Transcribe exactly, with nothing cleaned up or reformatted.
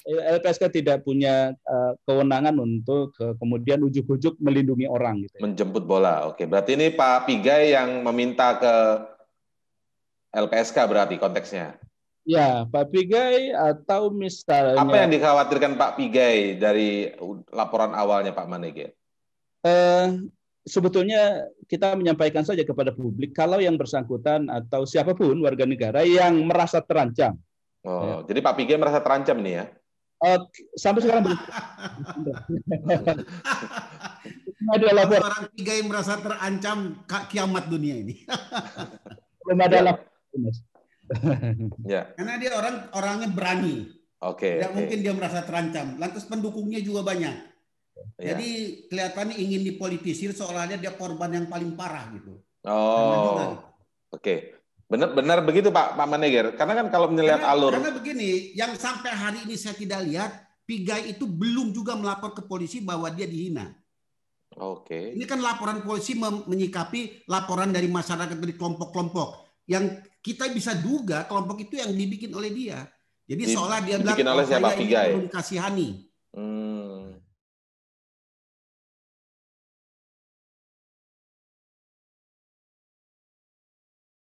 L P S K tidak punya uh, kewenangan untuk uh, kemudian ujuk-ujuk melindungi orang gitu. Menjemput bola. Oke, berarti ini Pak Pigai yang meminta ke L P S K berarti konteksnya. Ya, Pak Pigai atau misalnya. Apa yang dikhawatirkan Pak Pigai dari laporan awalnya Pak Manege? Eh, sebetulnya kita menyampaikan saja kepada publik kalau yang bersangkutan atau siapapun warga negara yang merasa terancam. Oh, ya. Jadi Pak Pigai merasa terancam nih ya? Uh, sampai sekarang belum. Ada laporan. Orang Pigai merasa terancam kiamat dunia ini. Belum ada laporan. Ya. Karena dia orang orangnya berani. Oke. Tidak okay. mungkin dia merasa terancam. Lantas pendukungnya juga banyak. Ya. Jadi kelihatannya ingin dipolitisir seolah-olah dia korban yang paling parah gitu. Oh. Oke. Okay. Benar-benar begitu Pak Pak Maneger. Karena kan kalau melihat karena, alur. Karena begini, yang sampai hari ini saya tidak lihat, Pigai itu belum juga melapor ke polisi bahwa dia dihina. Oke. Okay. Ini kan laporan polisi menyikapi laporan dari masyarakat dari kelompok-kelompok yang kita bisa duga kelompok itu yang dibikin oleh dia. Jadi Di, seolah dia bilang oleh oh, siapa saya Pigai? ingin dikasihani. Hmm.